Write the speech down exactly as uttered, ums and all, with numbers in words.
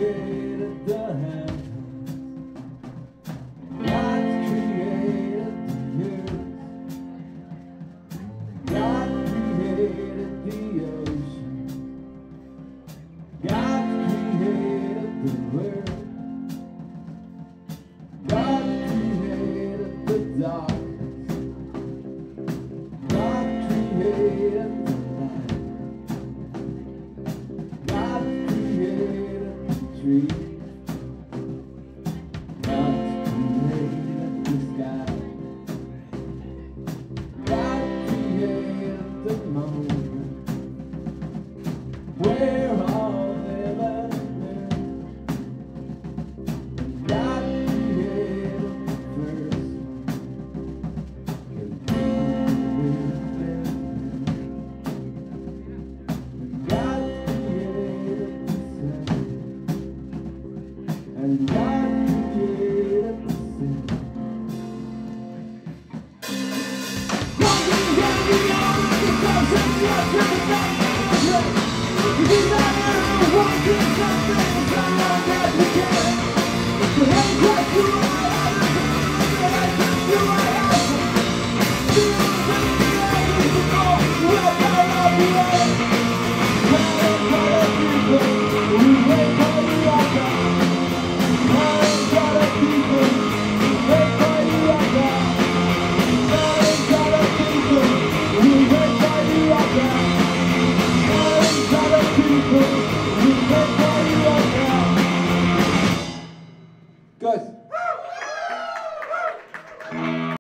created the heavens. God created the earth. God created the ocean. God created the world. God created the darkness. God created the light. God created the tree. God created the sky. God created the moment we're all living in. God created the first, 'cause we will live. God created the sun, and God created the sin. Walking down the aisle, the thousand years of the back. You not ever want to something as long as we can. The hands that you are out, the hands that you are out. You are the way to go, we're part of the way. Part of the people, we wait for the other. Part of the people, we wait for the other. Part of the people, we wait for the other. Good.